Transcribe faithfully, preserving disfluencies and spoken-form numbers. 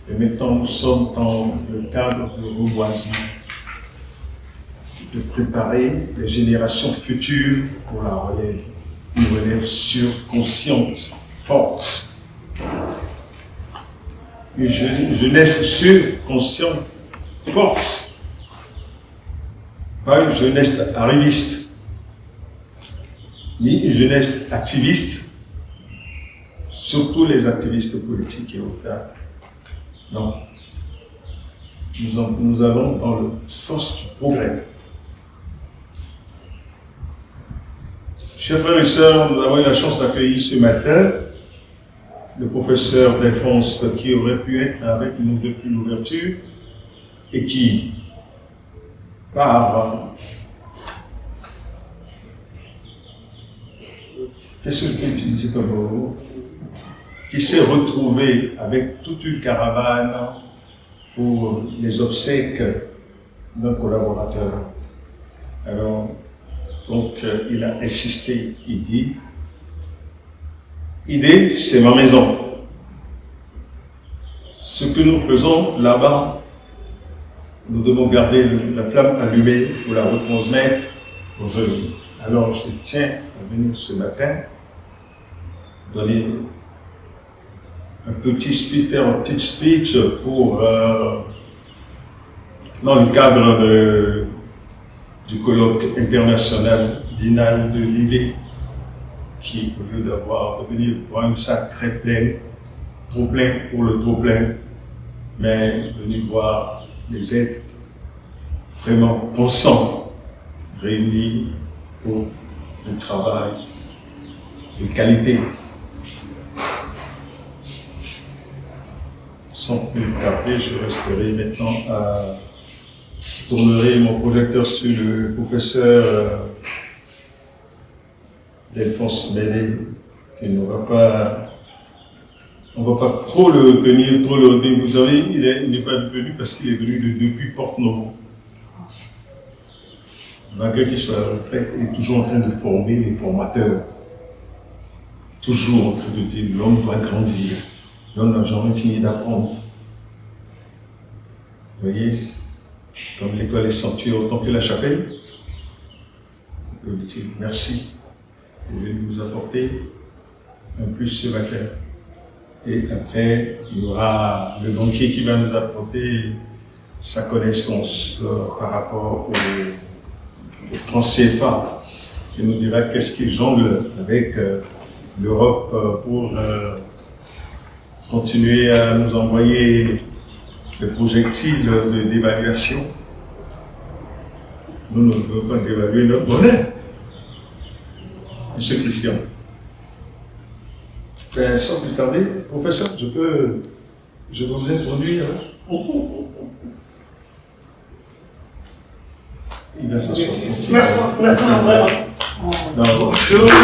Et maintenant, nous sommes dans le cadre de reboisement, de préparer les générations futures pour la relève, une relève sûre, consciente, forte. Une jeunesse sûre, consciente, forte. Pas une jeunesse arriviste, ni une jeunesse activiste, surtout les activistes politiques et autres. Non. Nous, en, nous allons dans le sens du progrès. Chers frères et sœurs, nous avons eu la chance d'accueillir ce matin le professeur Delphonse qui aurait pu être avec nous depuis l'ouverture et qui, par... Qu'est-ce que tu utilises comme mot? Qui s'est retrouvé avec toute une caravane pour les obsèques d'un collaborateur. Alors, donc, euh, il a insisté, il dit, idée, c'est ma maison. Ce que nous faisons là-bas, nous devons garder le, la flamme allumée pour la retransmettre aux jeunes. Alors, je tiens à venir ce matin donner un petit speech, faire un petit speech pour, euh, dans le cadre de, du colloque international d'Inal de l'idée, qui, au lieu d'avoir, de venir voir un sac très plein, trop plein pour le trop plein, mais venir voir les êtres vraiment pensants, réunis pour un travail de qualité. Sans plus tarder, je resterai maintenant à tourner mon projecteur sur le professeur euh, Delphonse Mêlé, qui ne va pas, on ne va pas trop le tenir, trop le dire. Vous savez, il n'est pas venu parce qu'il est venu de, depuis Porte-Novo. Malgré qu'il soit à la retraite, il est toujours en train de former les formateurs. Toujours en train de dire, l'homme doit grandir. L'homme n'a jamais fini d'apprendre. Vous voyez, comme l'école est sanctuaire autant que la chapelle, on peut lui dire merci. Vous venez nous apporter un plus ce matin. Et après, il y aura le banquier qui va nous apporter sa connaissance euh, par rapport au, au franc C F A. Il nous dira qu'est-ce qu'il jongle avec euh, l'Europe euh, pour euh, continuer à nous envoyer le projectile d'évaluation. Nous ne voulons pas dévaluer notre monnaie. Monsieur Christian. Ben, sans plus tarder, professeur, je peux, je peux vous introduire. Il va s'asseoir. Merci. Non. Bonjour.